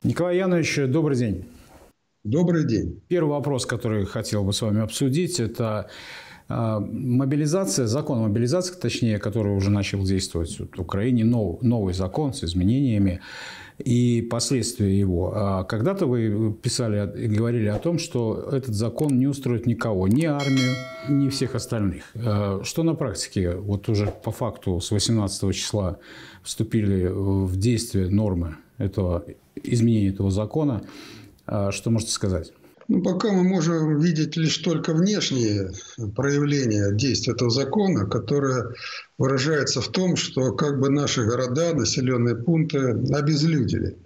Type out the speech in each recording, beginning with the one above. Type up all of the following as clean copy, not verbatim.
Николай Янович, добрый день. Добрый день. Первый вопрос, который хотел бы с вами обсудить, это мобилизация, закон о мобилизации, точнее, который уже начал действовать в Украине, новый закон с изменениями и последствия его. Когда-то вы писали и говорили о том, что этот закон не устроит никого, ни армию, ни всех остальных. Что на практике? Вот уже по факту с 18 числа вступили в действие нормы изменения этого закона. Что можете сказать? Пока мы можем видеть лишь только внешние проявления действия этого закона, которое выражается в том, что как бы наши города, населенные пункты обезлюдили.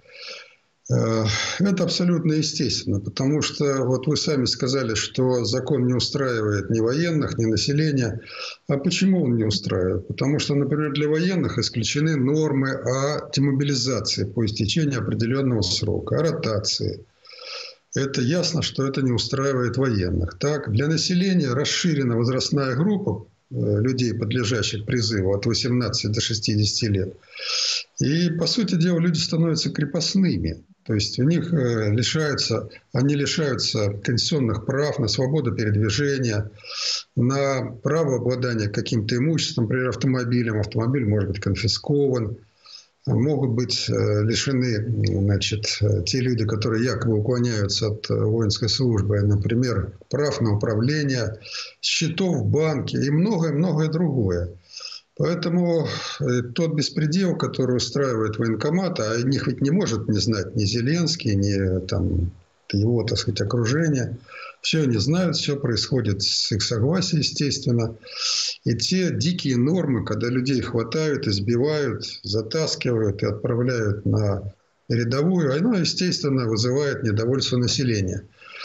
Это абсолютно естественно, потому что вот вы сами сказали, что закон не устраивает ни военных, ни населения. А почему он не устраивает? Потому что, например, для военных исключены нормы о демобилизации по истечении определенного срока, о ротации. Это ясно, что это не устраивает военных. Так, для населения расширена возрастная группа людей, подлежащих призыву от 18 до 60 лет. И, по сути дела, люди становятся крепостными. То есть они лишаются конституционных прав на свободу передвижения, на право обладания каким-то имуществом, например, автомобилем. Автомобиль может быть конфискован. Могут быть лишены, те люди, которые якобы уклоняются от воинской службы, например, прав на управление, счетов в банке и многое-многое другое. Поэтому тот беспредел, который устраивает военкомат, а о них ведь не может не знать ни Зеленский, ни его, окружение. Все они знают, все происходит с их согласия, естественно. И те дикие нормы, когда людей хватают, избивают, затаскивают и отправляют на передовую, оно, естественно, вызывает недовольство населения.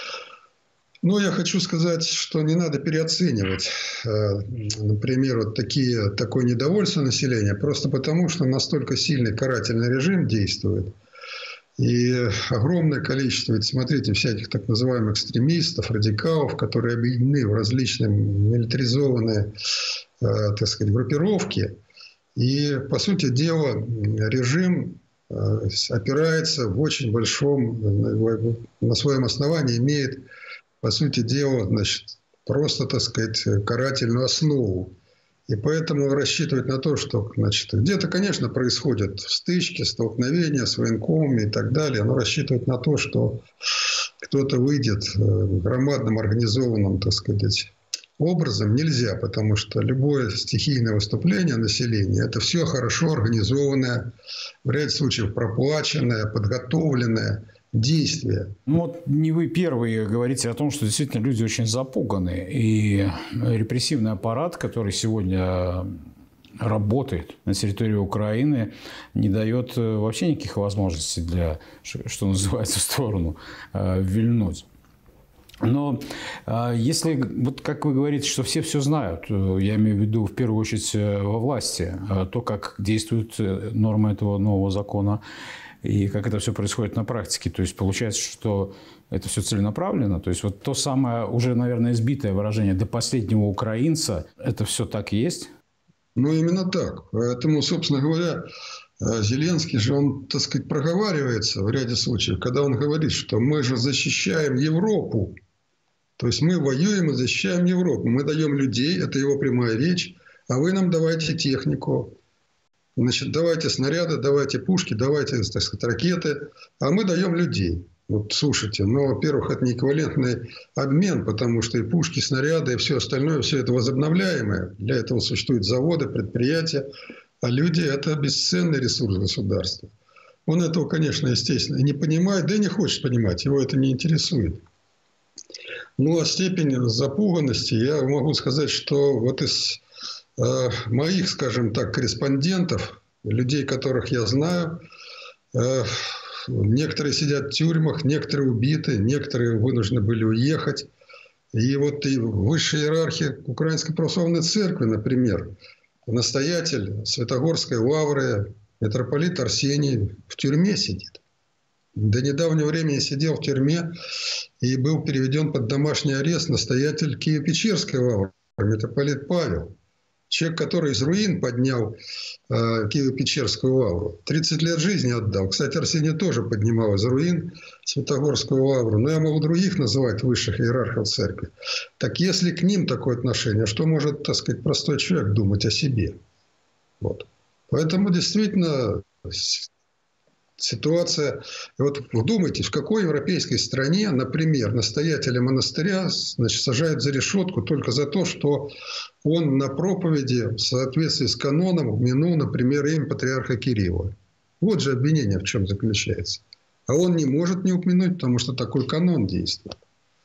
Но я хочу сказать, что не надо переоценивать, например, такое недовольство населения, просто потому, что настолько сильный карательный режим действует. И огромное количество, ведь смотрите, всяких так называемых экстремистов, радикалов, которые объединены в различные милитаризованные, группировки. И, по сути дела, режим опирается в очень большом, на своем основании имеет, по сути дела, просто, карательную основу. И поэтому рассчитывать на то, что где-то, конечно, происходят стычки, столкновения с военкомами и так далее, но рассчитывать на то, что кто-то выйдет громадным организованным, образом нельзя, потому что любое стихийное выступление населения – это все хорошо организованное, в ряде случаев проплаченное, подготовленное действия. Не вы первые говорите о том, что действительно люди очень запуганы. И репрессивный аппарат, который сегодня работает на территории Украины, не дает вообще никаких возможностей для, что называется, в сторону вильнуть. Но если, как вы говорите, что все знают, я имею в виду в первую очередь во власти, то, как действуют нормы этого нового закона, и как это все происходит на практике. То есть получается, что это все целенаправленно. То есть вот то самое уже, наверное, избитое выражение «до последнего украинца» – это все так и есть? Именно так. Поэтому, собственно говоря, Зеленский же, он, проговаривается в ряде случаев, когда он говорит, что мы же защищаем Европу. То есть мы воюем и защищаем Европу. Мы даем людей, это его прямая речь, а вы нам давайте технику. Давайте снаряды, давайте пушки, давайте, ракеты, а мы даем людей. Вот слушайте, во-первых, это не эквивалентный обмен, потому что и пушки, снаряды, и все остальное, все это возобновляемое. Для этого существуют заводы, предприятия, а люди – это бесценный ресурс государства. Он этого, конечно, естественно, не понимает, да и не хочет понимать, его это не интересует. А степень запуганности, я могу сказать, что вот из моих, скажем так, корреспондентов, людей, которых я знаю, некоторые сидят в тюрьмах, некоторые убиты, некоторые вынуждены были уехать. И вот и высшая иерархия Украинской православной церкви, например, настоятель Святогорской лавры, митрополит Арсений в тюрьме сидит. До недавнего времени сидел в тюрьме и был переведен под домашний арест настоятель Киево-Печерской лавры, митрополит Павел. Человек, который из руин поднял Киево-Печерскую лавру. 30 лет жизни отдал. Кстати, Арсений тоже поднимал из руин Святогорскую лавру. Но я могу других называть высших иерархов церкви. Так если к ним такое отношение, что может, так сказать, простой человек думать о себе? Вот. Поэтому действительно ситуация... Вот вдумайтесь, в какой европейской стране, например, настоятеля монастыря, значит, сажают за решетку только за то, что он на проповеди в соответствии с каноном упомянул, например, имя патриарха Кирилла. Вот же обвинение в чем заключается. А он не может не упомянуть, потому что такой канон действует.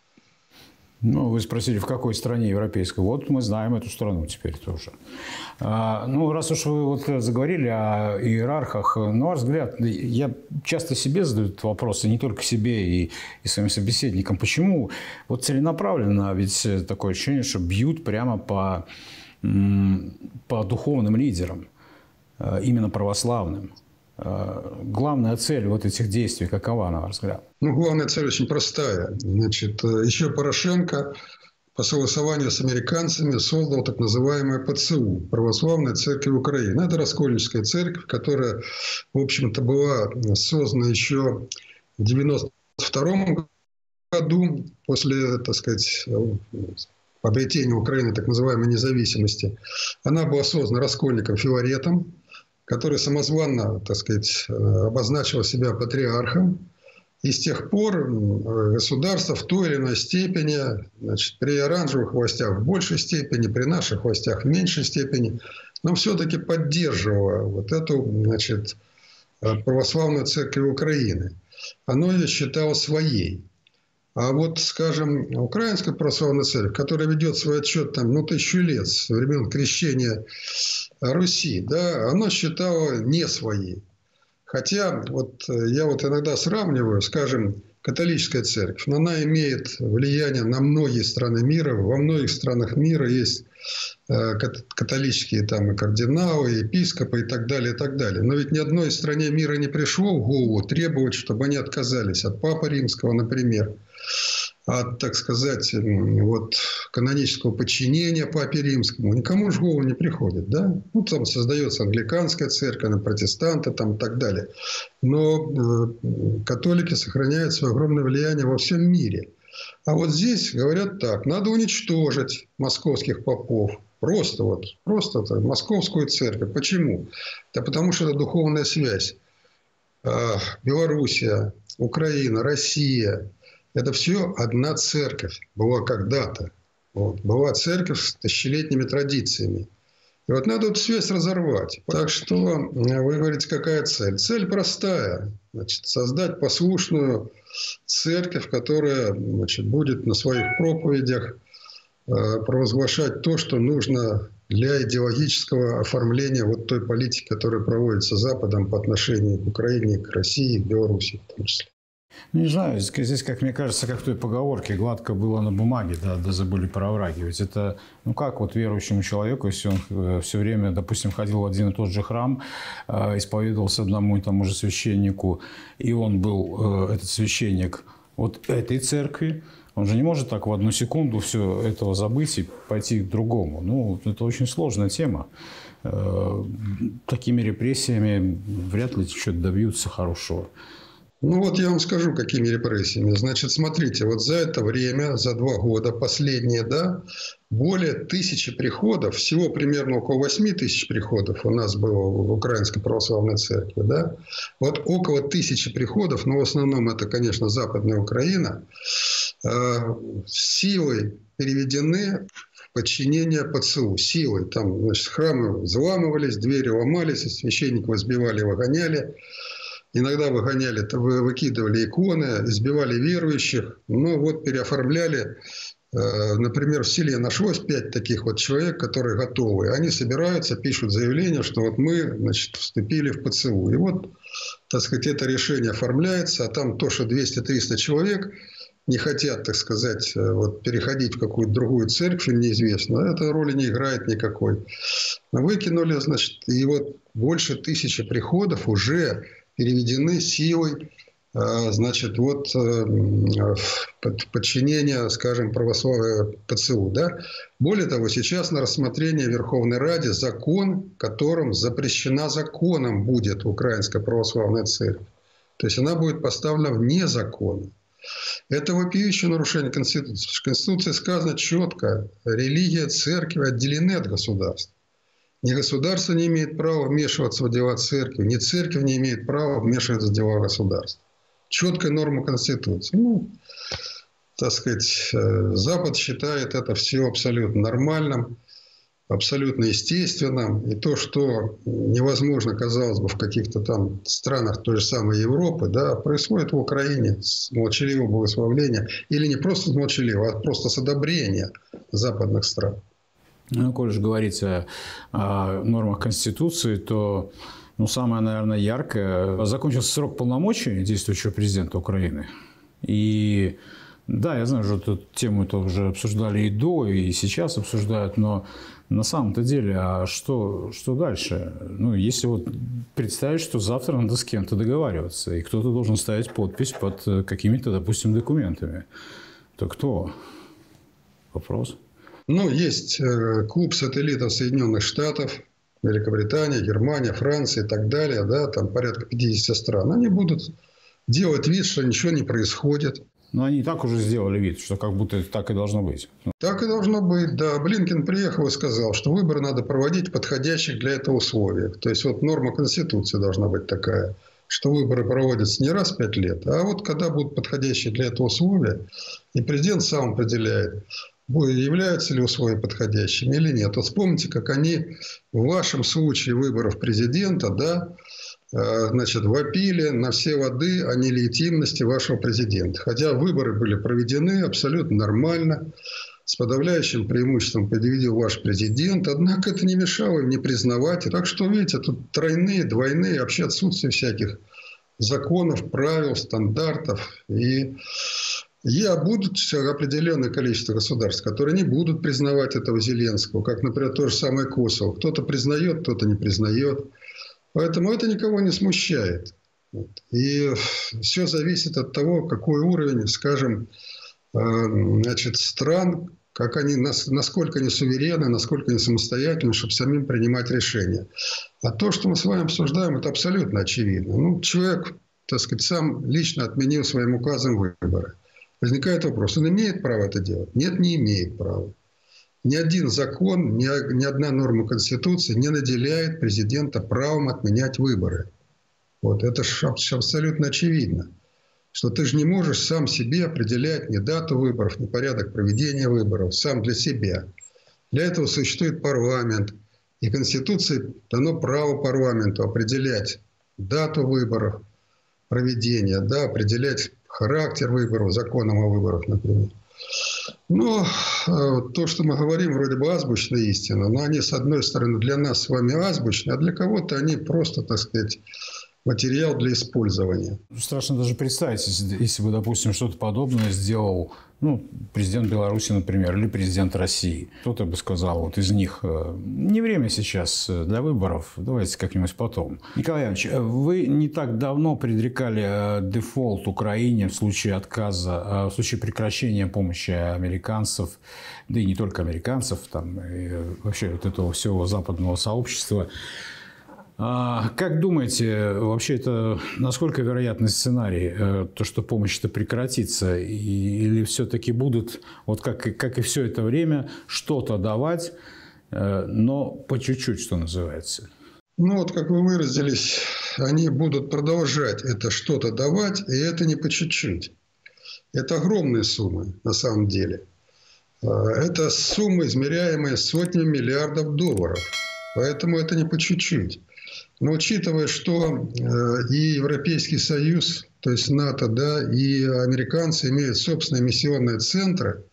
Ну, вы спросили, в какой стране европейской. Вот мы знаем эту страну теперь тоже. Ну, раз уж вы вот заговорили о иерархах, на ваш взгляд, я часто себе задаю этот вопрос, и не только себе, и своим собеседникам. Почему вот целенаправленно, ведь такое ощущение, что бьют прямо по духовным лидерам, именно православным? Главная цель вот этих действий какова, на ваш взгляд? Ну, главная цель очень простая. Значит, еще Порошенко по согласованию с американцами создал так называемое ПЦУ – Православная Церковь Украины. Это раскольническая церковь, которая, в общем-то, была создана еще в 1992 году, после, так сказать, обретения Украины так называемой независимости. Она была создана раскольником Филаретом, который самозванно, так сказать, обозначил себя патриархом. И с тех пор государство в той или иной степени, значит, при оранжевых властях в большей степени, при наших властях в меньшей степени, но все-таки поддерживало вот эту, значит, православную церковь Украины. Оно ее считало своей. А вот, скажем, Украинская православная церковь, которая ведет свой отчет там, 1000 лет, со времен крещения Руси, да, она считала не своей. Хотя вот я вот иногда сравниваю, скажем, католическая церковь, но она имеет влияние на многие страны мира. Во многих странах мира есть католические там и кардиналы, и епископы и так далее, и так далее. Но ведь ни одной стране мира не пришло в голову требовать, чтобы они отказались от Папы Римского, например, от, так сказать, вот, канонического подчинения Папе Римскому. Никому же в голову не приходит, да? Ну, там создается англиканская церковь, протестанты там и так далее. Но католики сохраняют свое огромное влияние во всем мире. А вот здесь говорят так: надо уничтожить московских попов. Просто московскую церковь. Почему? Да потому что это духовная связь. Белоруссия, Украина, Россия – это все одна церковь была когда-то. Вот. Была церковь с тысячелетними традициями. И вот надо эту связь разорвать. Так что вы говорите, какая цель? Цель простая. Значит, создать послушную церковь, которая, значит, будет на своих проповедях провозглашать то, что нужно для идеологического оформления вот той политики, которая проводится Западом по отношению к Украине, к России, к Беларуси в том числе. Не знаю, здесь, как мне кажется, как в той поговорке, гладко было на бумаге, да забыли про овраги. Ведь это, ну как вот верующему человеку, если он все время, допустим, ходил в один и тот же храм, исповедовался одному и тому же священнику, и он был, этот священник, вот этой церкви, он же не может так в одну секунду все этого забыть и пойти к другому. Ну, это очень сложная тема. Такими репрессиями вряд ли что-то добьются хорошего. Ну вот я вам скажу, какими репрессиями. Значит, смотрите, вот за это время, за 2 года последние, да, более 1000 приходов, всего примерно около 8000 приходов у нас было в Украинской православной церкви, да. Вот около 1000 приходов, но в основном это, конечно, Западная Украина, силой переведены в подчинение ПЦУ. Силой. Там, значит, храмы взламывались, двери ломались, священников избивали, выгоняли. Иногда выгоняли, выкидывали иконы, избивали верующих. Но вот переоформляли. Например, в селе нашлось 5 таких вот человек, которые готовы. Они собираются, пишут заявление, что вот мы, значит, вступили в ПЦУ. И вот, так сказать, это решение оформляется. А там то, что 200-300 человек не хотят, так сказать, вот, переходить в какую-то другую церковь, им неизвестно. Эта роли не играет никакой. Выкинули, значит, и вот больше 1000 приходов уже переведены силой значит, вот подчинение, скажем, православию ПЦУ. Да? Более того, сейчас на рассмотрении Верховной Раде закон, которым запрещена законом будет Украинская православная церковь. То есть она будет поставлена вне закона. Это вопиющее нарушение Конституции. В Конституции сказано четко, религия, церковь отделены от государства. Ни государство не имеет права вмешиваться в дела церкви, ни церковь не имеет права вмешиваться в дела государства. Четкая норма Конституции. Ну, так сказать, Запад считает это все абсолютно нормальным, абсолютно естественным. И то, что невозможно, казалось бы, в каких-то там странах той же самой Европы, да, происходит в Украине с молчаливого благословления. Или не просто с молчаливого, а просто с одобрения западных стран. Ну, коль же говорится о нормах Конституции, то самое, наверное, яркое. Закончился срок полномочий действующего президента Украины. И да, я знаю, что эту тему -то уже обсуждали и до, и сейчас обсуждают, но на самом-то деле, а что дальше? Ну, если вот представить, что завтра надо с кем-то договариваться, и кто-то должен ставить подпись под какими-то, допустим, документами, то кто? Вопрос. Ну, есть клуб сателлитов Соединенных Штатов, Великобритания, Германия, Франция и так далее, да, там порядка 50 стран. Они будут делать вид, что ничего не происходит. Но они и так уже сделали вид, что как будто так и должно быть. Так и должно быть, да. Блинкен приехал и сказал, что выборы надо проводить в подходящих для этого условиях. То есть, вот норма Конституции должна быть такая, что выборы проводятся не раз в 5 лет, а вот когда будут подходящие для этого условия, и президент сам определяет, являются ли условия подходящими или нет. Вот вспомните, как они в вашем случае выборов президента, да, значит, вопили на все лады о нелегитимности вашего президента. Хотя выборы были проведены абсолютно нормально, с подавляющим преимуществом победил ваш президент. Однако это не мешало им не признавать. Так что, видите, тут тройные, двойные, вообще отсутствие всяких законов, правил, стандартов. И будут определенное количество государств, которые не будут признавать этого Зеленского, как, например, то же самое Косово. Кто-то признает, кто-то не признает. Поэтому это никого не смущает. И все зависит от того, какой уровень, скажем, значит, стран, как они, насколько они суверенны, насколько они самостоятельны, чтобы самим принимать решения. А то, что мы с вами обсуждаем, это абсолютно очевидно. Ну, человек, так сказать, сам лично отменил своим указом выборы. Возникает вопрос, он имеет право это делать? Нет, не имеет права. Ни один закон, ни одна норма Конституции не наделяет президента правом отменять выборы. Вот это же абсолютно очевидно. Что ты же не можешь сам себе определять ни дату выборов, ни порядок проведения выборов, сам для себя. Для этого существует парламент. И Конституцией дано право парламенту определять дату выборов, проведения, да, определять характер выборов, законом о выборах, например. Но то, что мы говорим, вроде бы азбучная истина, но они, с одной стороны, для нас с вами азбучные, а для кого-то они просто, так сказать, материал для использования. Страшно даже представить, если бы, допустим, что-то подобное сделал президент Беларуси, например, или президент России. Кто-то бы сказал, вот из них, не время сейчас для выборов, давайте как-нибудь потом. Николай Иванович, вы не так давно предрекали дефолт Украине в случае отказа, в случае прекращения помощи американцев, да и не только американцев, там, и вообще вот этого всего западного сообщества. Как думаете, вообще это насколько вероятный сценарий, то, что помощь-то прекратится, или все-таки будут, вот как и все это время, что-то давать, но по чуть-чуть, что называется? Ну, вот как вы выразились, они будут продолжать это что-то давать, и это не по чуть-чуть. Это огромные суммы на самом деле. Это суммы, измеряемые сотнями миллиардов долларов. Поэтому это не по чуть-чуть. Но учитывая, что и Европейский Союз, то есть НАТО, да, и американцы имеют собственные миссионные центры,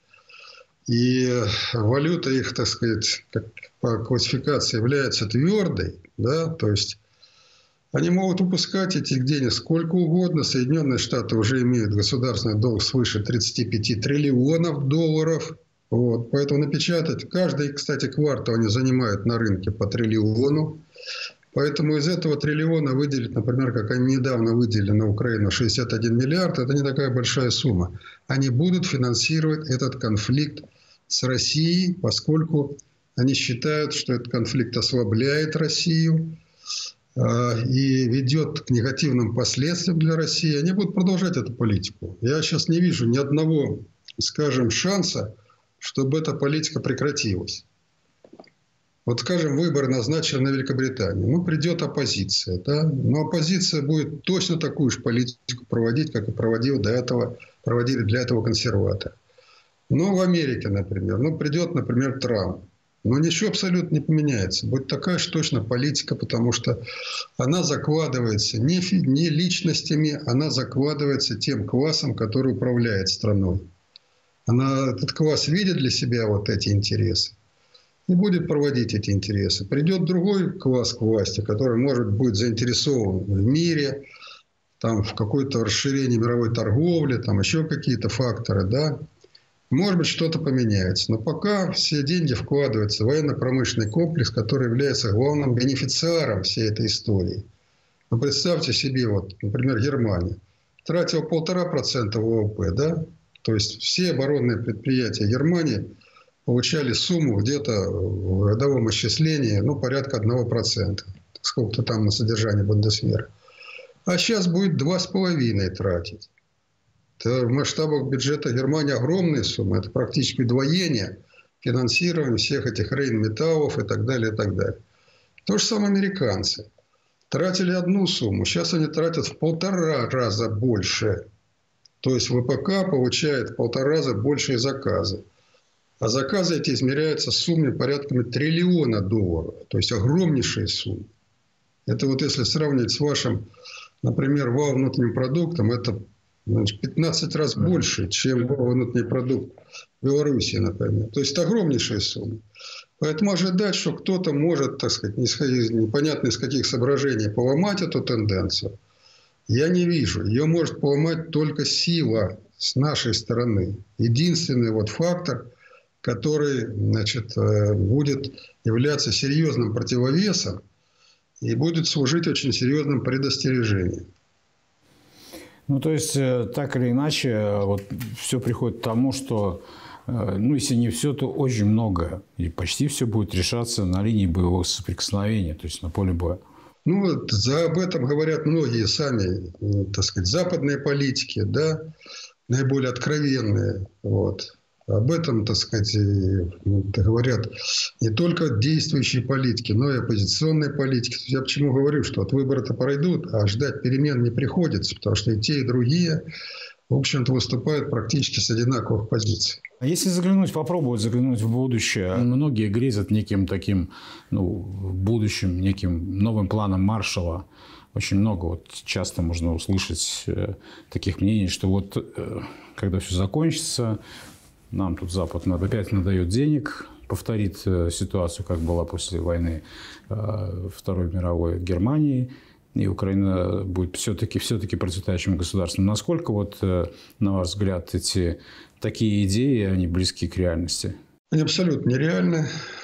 и валюта их, так сказать, по классификации является твердой, да, то есть они могут выпускать этих денег сколько угодно. Соединенные Штаты уже имеют государственный долг свыше 35 триллионов долларов. Вот, поэтому напечатать, каждый, кстати, квартал они занимают на рынке по триллиону. Поэтому из этого триллиона выделить, например, как они недавно выделили на Украину 61 миллиард, это не такая большая сумма. Они будут финансировать этот конфликт с Россией, поскольку они считают, что этот конфликт ослабляет Россию и ведет к негативным последствиям для России. Они будут продолжать эту политику. Я сейчас не вижу ни одного, скажем, шанса, чтобы эта политика прекратилась. Вот, скажем, выборы назначены на Великобритании. Ну, придет оппозиция, да? Но оппозиция будет точно такую же политику проводить, как и проводили для этого консерваторы. Но в Америке, например, придет, например, Трамп. Но ничего абсолютно не поменяется. Будет такая же точно политика, потому что она закладывается не личностями, она закладывается тем классом, который управляет страной. Этот класс видит для себя вот эти интересы и будет проводить эти интересы. Придет другой класс к власти, который, может быть, заинтересован в мире, там, в какое-то расширении мировой торговли, там еще какие-то факторы, да. Может быть, что-то поменяется. Но пока все деньги вкладываются в военно-промышленный комплекс, который является главным бенефициаром всей этой истории. Ну, представьте себе, вот, например, Германия тратила 1,5% ВВП, да? То есть все оборонные предприятия Германии получали сумму где-то в годовом исчислении, порядка 1%. Сколько-то там на содержание Бундесвера. А сейчас будет 2,5% тратить. В масштабах бюджета Германии огромные суммы. Это практически удвоение финансирования всех этих рейнметаллов и так далее, и так далее. То же самое американцы. Тратили одну сумму. Сейчас они тратят в 1,5 раза больше. То есть ВПК получает в 1,5 раза большие заказы. А заказы эти измеряются суммой порядками $1 триллиона. То есть огромнейшие суммы. Это вот если сравнить с вашим, например, валовым внутренним продуктом, это 15 раз больше, чем внутренний продукт Беларуси, например. То есть это огромнейшая сумма. Поэтому ожидать, что кто-то может, так сказать, непонятно из каких соображений поломать эту тенденцию, я не вижу. Ее может поломать только сила с нашей стороны. Единственный вот фактор, который, будет являться серьезным противовесом и будет служить очень серьезным предостережением. То есть, так или иначе, вот все приходит к тому, что, если не все, то очень многое. И почти все будет решаться на линии боевого соприкосновения, то есть на поле боя. Об этом говорят многие сами, так сказать, западные политики, да, наиболее откровенные. Вот. Об этом, так сказать, говорят не только действующие политики, но и оппозиционные политики. Я почему говорю, что от выбора-то пройдут, а ждать перемен не приходится, потому что и те, и другие, в общем-то, выступают практически с одинаковых позиций. А если попробовать заглянуть в будущее, многие грезят неким таким, в будущем, неким новым планом Маршалла. Очень много, часто можно услышать таких мнений, что когда все закончится, нам тут Запад опять надает денег, повторит ситуацию, как была после войны Второй мировой в Германии, и Украина будет все-таки процветающим государством. Насколько, на ваш взгляд, такие идеи, они близки к реальности? Они абсолютно нереальны.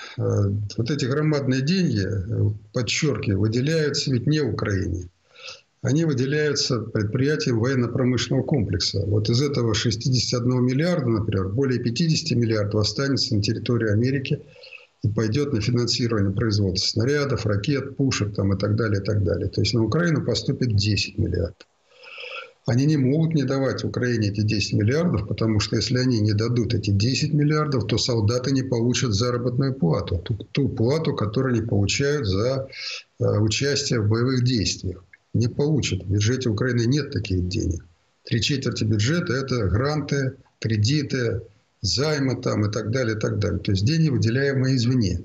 Вот эти громадные деньги, подчеркиваю, выделяются ведь не Украине. Они выделяются предприятиям военно-промышленного комплекса. Вот из этого 61 миллиарда, например, более 50 миллиардов останется на территории Америки и пойдет на финансирование производства снарядов, ракет, пушек и так далее, и так далее. То есть на Украину поступит 10 миллиардов. Они не могут не давать Украине эти 10 миллиардов, потому что если они не дадут эти 10 миллиардов, то солдаты не получат заработную плату. Ту плату, которую они получают за участие в боевых действиях. Не получат. В бюджете Украины нет таких денег. 3/4 бюджета – это гранты, кредиты, займы и так далее, и так далее. То есть деньги, выделяемые извне.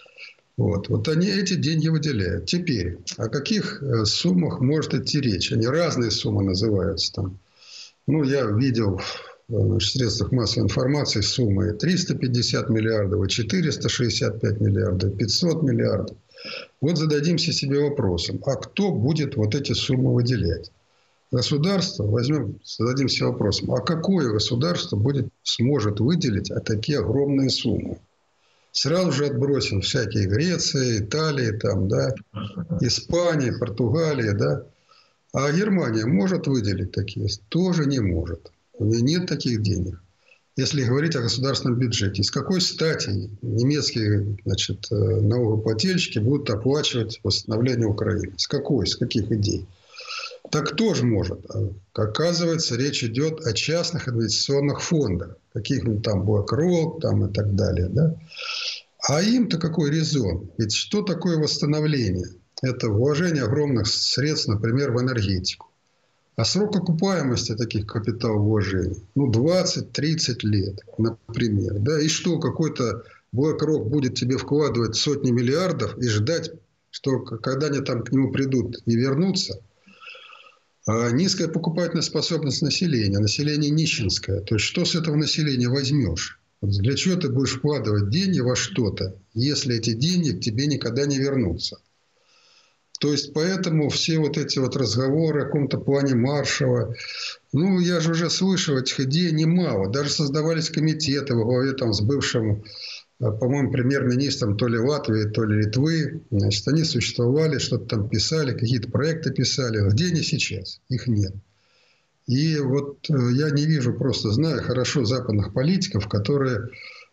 Вот они эти деньги выделяют. Теперь, о каких суммах может идти речь? Они разные суммы называются там. Я видел в средствах массовой информации суммы 350 миллиардов, 465 миллиардов, 500 миллиардов. Вот зададимся себе вопросом, а кто будет эти суммы выделять? Государство, зададим себе вопросом, а какое государство сможет выделить такие огромные суммы? Сразу же отбросим всякие Греции, Италии, там, да, Испании, Португалии, да. А Германия может выделить такие? Тоже не может. У нее нет таких денег. Если говорить о государственном бюджете, с какой стати немецкие, значит, налогоплательщики будут оплачивать восстановление Украины? С какой? С каких идей? Так кто же может? Оказывается, речь идет о частных инвестиционных фондах. Каких-нибудь там BlackRock там и так далее. Да? А им-то какой резон? Ведь что такое восстановление? Это вложение огромных средств, например, в энергетику. А срок окупаемости таких капиталовложений, 20-30 лет, например. Да? И что, какой-то BlackRock будет тебе вкладывать сотни миллиардов и ждать, что когда они там к нему придут и вернутся? А низкая покупательная способность населения, население нищенское. То есть, что с этого населения возьмешь? Для чего ты будешь вкладывать деньги во что-то, если эти деньги к тебе никогда не вернутся? То есть, поэтому все вот эти вот разговоры о каком-то плане Маршалла, я же уже слышал этих идей немало. Даже создавались комитеты во главе там с бывшим, по-моему, премьер-министром то ли Латвии, то ли Литвы. Значит, они существовали, что-то там писали, какие-то проекты писали. Где они сейчас? Их нет. И вот я не вижу, просто знаю хорошо западных политиков, которые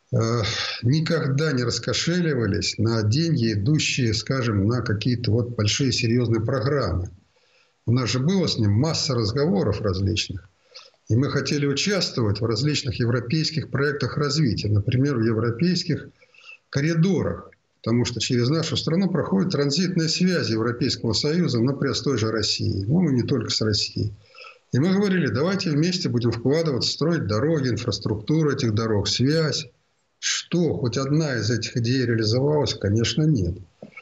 никогда не раскошеливались на деньги, идущие, скажем, на какие-то вот большие серьезные программы. У нас же было с ним масса разговоров различных. И мы хотели участвовать в различных европейских проектах развития. Например, в европейских коридорах. Потому что через нашу страну проходят транзитные связи Европейского Союза, например, с той же Россией. И не только с Россией. И мы говорили, давайте вместе будем вкладываться, строить дороги, инфраструктуру этих дорог, связь. Что, хоть одна из этих идей реализовалась? Конечно, нет.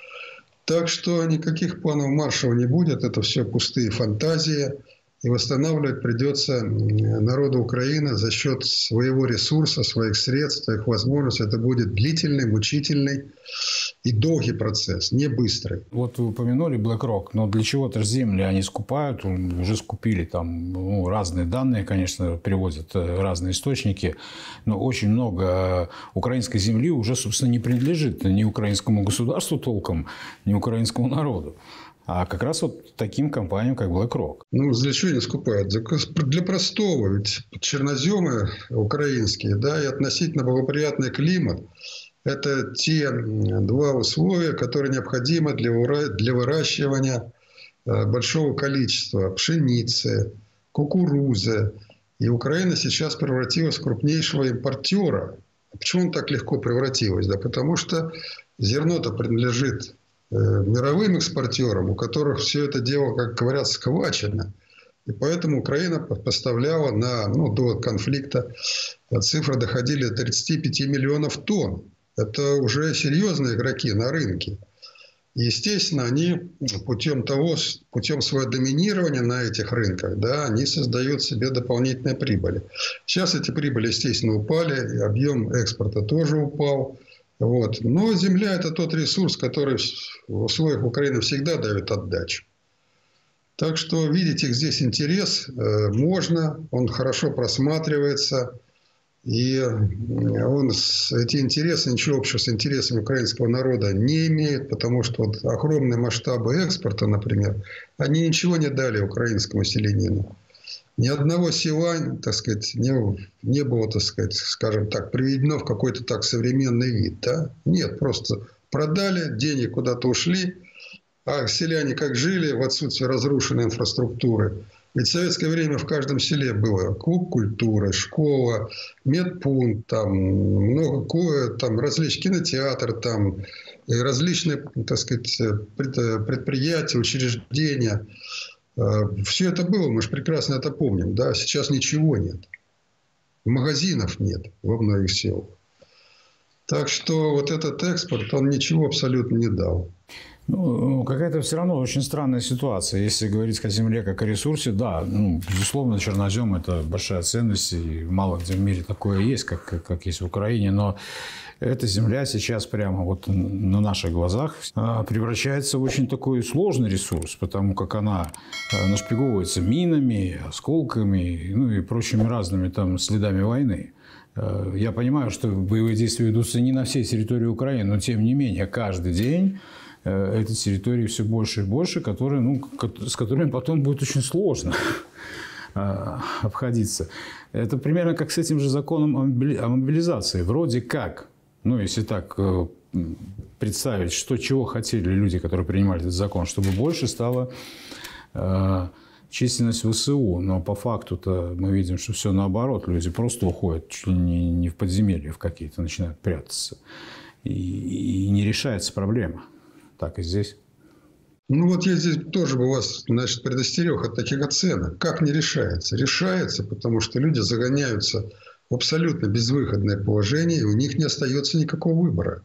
Так что никаких планов Маршалла не будет. Это все пустые фантазии. И восстанавливать придется народу Украины за счет своего ресурса, своих средств, своих возможностей. Это будет длительный, мучительный и долгий процесс, не быстрый. Вот вы упомянули BlackRock, но для чего-то же земли они скупают, уже скупили там разные данные, конечно, приводят разные источники, но очень много украинской земли уже, собственно, не принадлежит ни украинскому государству толком, ни украинскому народу. А как раз вот таким компаниям, как BlackRock. Для чего они скупают? Для простого. Ведь черноземы украинские, да, и относительно благоприятный климат – это те два условия, которые необходимы для выращивания большого количества пшеницы, кукурузы. И Украина сейчас превратилась в крупнейшего импортера. Почему он так легко превратилась? Да потому что зерно-то принадлежит мировым экспортерам, у которых все это дело, как говорят, схвачено. И поэтому Украина поставляла до конфликта, цифры доходили до 35 миллионов тонн. Это уже серьезные игроки на рынке. И, естественно, они путем своего доминирования на этих рынках, да, они создают себе дополнительные прибыли. Сейчас эти прибыли, естественно, упали, и объем экспорта тоже упал. Но земля – это тот ресурс, который в условиях Украины всегда дает отдачу. Так что видеть их здесь интерес можно, он хорошо просматривается. И эти интересы ничего общего с интересами украинского народа не имеют, потому что огромные масштабы экспорта, например, они ничего не дали украинскому селянину. Ни одного села, так сказать, не было, так сказать, скажем так, приведено в какой-то так современный вид. Да? Нет, просто продали, деньги куда-то ушли, а селяне как жили в отсутствии разрушенной инфраструктуры. Ведь в советское время в каждом селе было клуб культуры, школа, медпункт, там различные кинотеатры, там различные, так сказать, предприятия, учреждения. Все это было, мы же прекрасно это помним. Да? Сейчас ничего нет. Магазинов нет во многих селах. Так что вот этот экспорт, он ничего абсолютно не дал. Какая-то все равно очень странная ситуация. Если говорить о земле как о ресурсе, да, безусловно, чернозем – это большая ценность, и мало где в мире такое есть, как есть в Украине, но эта земля сейчас прямо вот на наших глазах превращается в очень такой сложный ресурс, потому как она нашпиговывается минами, осколками, и прочими разными там следами войны. Я понимаю, что боевые действия ведутся не на всей территории Украины, но тем не менее каждый день этой территории все больше и больше, с которыми потом будет очень сложно обходиться. Это примерно как с этим же законом о мобилизации. Вроде как, если так представить, чего хотели люди, которые принимали этот закон, чтобы больше стало численность ВСУ. Но по факту-то мы видим, что все наоборот. Люди просто уходят чуть ли не в подземелья в какие-то, начинают прятаться. И не решается проблема. Так и здесь. Я здесь тоже бы вас, предостерег от таких оценок. Как не решается? Решается, потому что люди загоняются в абсолютно безвыходное положение, и у них не остается никакого выбора.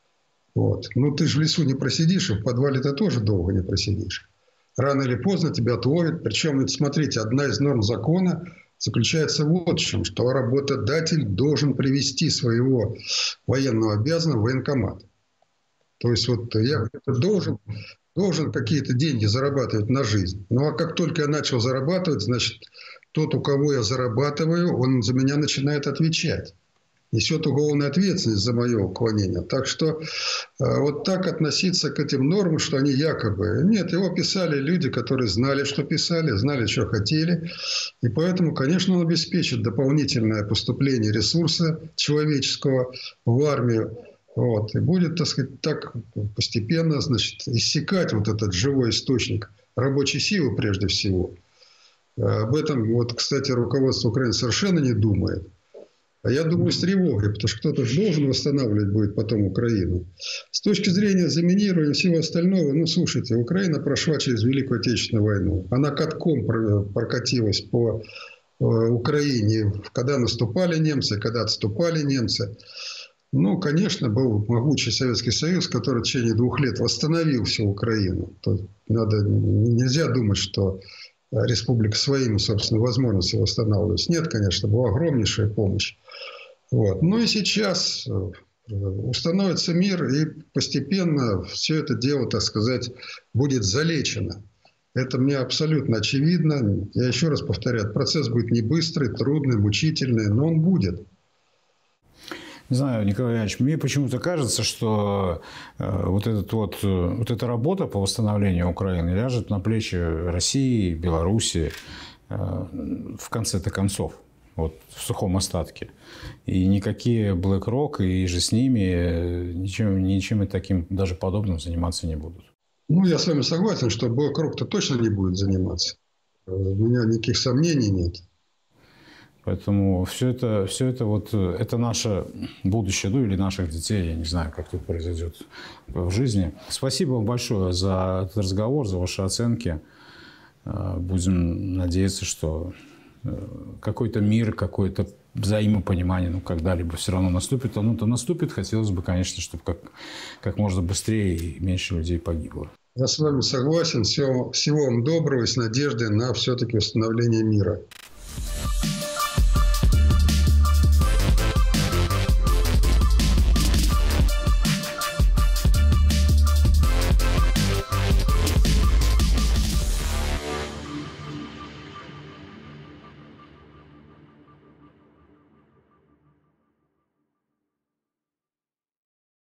Ты же в лесу не просидишь, и в подвале ты тоже долго не просидишь. Рано или поздно тебя отловят. Причем, смотрите, одна из норм закона заключается вот в чем, что работодатель должен привести своего военного обязанного в военкомат. То есть, я должен какие-то деньги зарабатывать на жизнь. А как только я начал зарабатывать, значит, тот, у кого я зарабатываю, он за меня начинает отвечать. Несет уголовную ответственность за мое уклонение. Так что так относиться к этим нормам, что они якобы... Нет, его писали люди, которые знали, что писали, знали, что хотели. И поэтому, конечно, он обеспечит дополнительное поступление ресурса человеческого в армию. И будет, так постепенно, иссякать этот живой источник рабочей силы прежде всего. Об этом, кстати, руководство Украины совершенно не думает. А я думаю, с тревогой, потому что кто-то же должен восстанавливать будет потом Украину. С точки зрения заминирования и всего остального, слушайте, Украина прошла через Великую Отечественную войну. Она катком прокатилась по Украине, когда наступали немцы, когда отступали немцы. Конечно, был могучий Советский Союз, который в течение 2 лет восстановил всю Украину. Нельзя думать, что республика своими, собственно, возможностями восстанавливалась. Нет, конечно, была огромнейшая помощь. И сейчас установится мир, и постепенно все это дело, будет залечено. Это мне абсолютно очевидно. Я еще раз повторяю, процесс будет не быстрый, трудный, мучительный, но он будет. Не знаю, Николай Иванович, мне почему-то кажется, что эта работа по восстановлению Украины ляжет на плечи России, Белоруссии в конце-то концов, в сухом остатке. И никакие BlackRock и же с ними ничем таким даже подобным заниматься не будут. Я с вами согласен, что BlackRock-то точно не будет заниматься. У меня никаких сомнений нет. Поэтому все это наше будущее, или наших детей, я не знаю, как тут произойдет в жизни. Спасибо вам большое за этот разговор, за ваши оценки. Будем надеяться, что какой-то мир, какое-то взаимопонимание, когда-либо все равно наступит. Оно-то наступит. Хотелось бы, конечно, чтобы как можно быстрее и меньше людей погибло. Я с вами согласен. Всего вам доброго и с надеждой на все-таки восстановление мира.